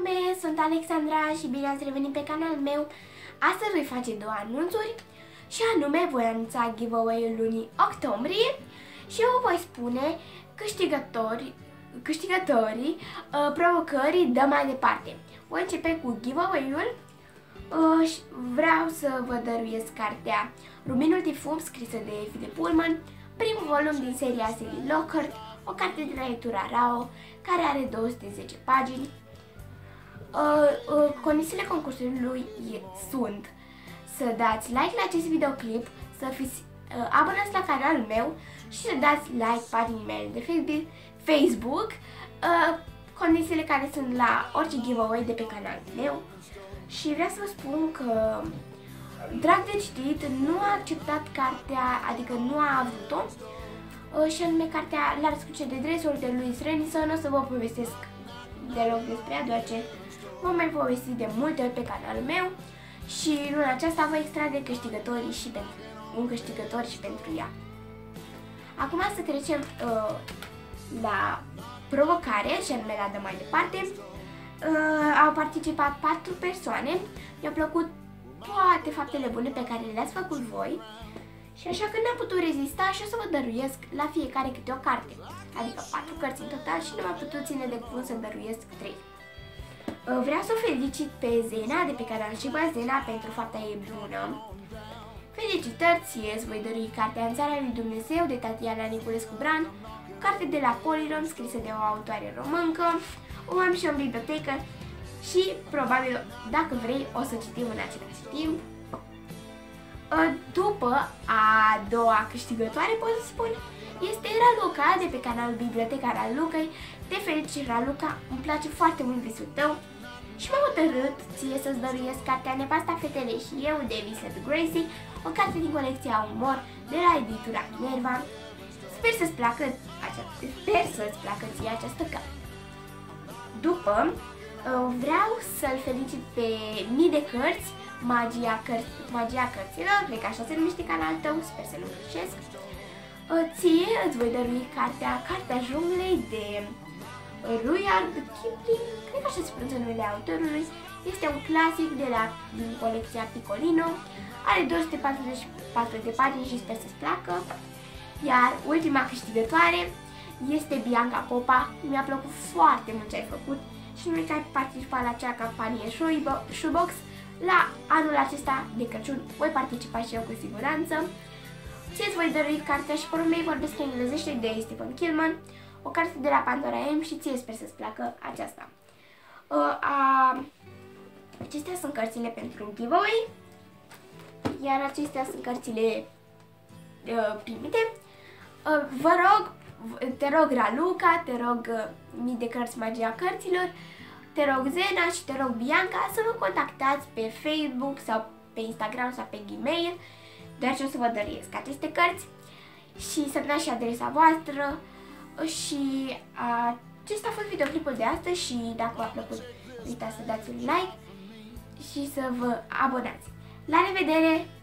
lume, sunt Alexandra și bine ați revenit pe canalul meu. Astăzi voi face două anunțuri și anume voi anunța giveaway-ul lunii octombrie și eu voi spune câștigătorii provocării dă mai departe. Voi începe cu giveaway-ul. Vreau să vă dăruiesc cartea Rubinul de fum, scrisă de Philip Pullman, primul volum din seria Silly Lockhart, o carte de la editura Rao, care are 210 pagini. Condițiile concursului sunt să dați like la acest videoclip, să fiți abonați la canalul meu și să dați like paginii mele de Facebook, condițiile care sunt la orice giveaway de pe canalul meu. Și vreau să vă spun că Drag de citit nu a acceptat cartea, adică nu a avut-o, și anume cartea La răscruce de dresuri de Louise Renison. O să vă povestesc deloc despre ea, deoarece vom mai povesti de multe ori pe canalul meu și luna aceasta voi extrage câștigătorii și pentru un câștigător și pentru ea. Acum să trecem la provocare și anume la dă mai departe. Au participat 4 persoane, mi-au plăcut toate faptele bune pe care le-ați făcut voi și așa că n-am putut rezista și o să vă dăruiesc la fiecare câte o carte, adică 4 cărți în total și nu m-am putut ține de cuvânt să dăruiesc 3. Vreau să o felicit pe Zena de pe canal Ciba Zena pentru fapta ei bună. Felicitări ție, îți voi dărui cartea În țara lui Dumnezeu de Tatiana Niculescu Bran, o carte de la Poliron scrisă de o autoare româncă. O am și eu în bibliotecă și probabil, dacă vrei, o să citim în același timp. După a doua câștigătoare, pot să spun, este Raluca de pe canalul Biblioteca Ralucăi. Te felicit, Raluca, îmi place foarte mult visul tău și m-am hotărât ție să-ți dăruiesc cartea Nevasta Fetele și eu de Vincent Gracie, o carte din colecția Umor de la editura Nerva. Sper să-ți placă ție această carte. După, vreau să-l felicit pe Mii de Cărți, Magia Cărților, cred că așa se numește canalul tău, sper să nu greșesc. Ție îți voi dărui Cartea Junglei de Rudyard Kipling, cred că așa se pronunță numele autorului. Este un clasic din colecția Piccolino, are 244 de pagini și sper să-ți placă. Iar ultima câștigătoare este Bianca Popa. Mi-a plăcut foarte mult ce ai făcut și nu uita că ai participat la acea campanie Shoebox. La anul acesta de Crăciun voi participa și eu cu siguranță. Ție-ți voi dărui cartea Și porul mei vorbesc englezește de Stephen Killman, o carte de la Pandora M și ție sper să-ți placă aceasta. Acestea sunt cărțile pentru giveaway, iar acestea sunt cărțile primite. Vă rog, te rog Raluca, te rog Mii de Cărți Magia Cărților, te rog Zena și te rog Bianca să vă contactați pe Facebook sau pe Instagram sau pe Gmail, deoarece o să vă dăruiesc aceste cărți și să-mi dați și adresa voastră. Și acesta a fost videoclipul de astăzi și dacă v-a plăcut, nu uitați să dați un like și să vă abonați. La revedere!